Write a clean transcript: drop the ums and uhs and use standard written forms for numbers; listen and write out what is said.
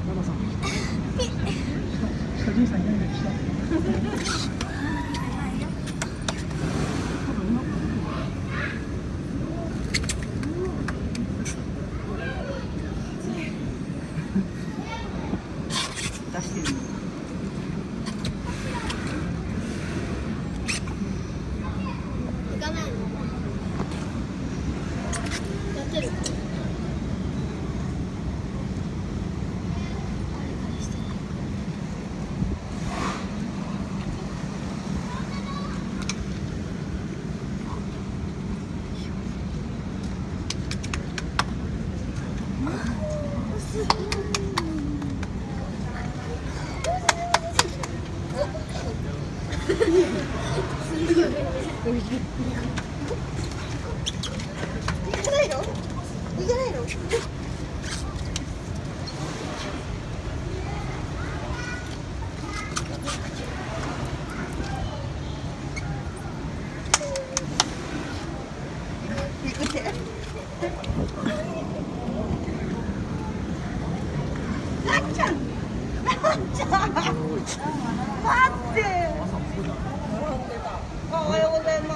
ママさん。おじいさんいないでしょ。出してる。 行かないの。やってる。すごい。行かないの？行かないの？行くて。なっちゃん。なっちゃん。待って。おはようございます。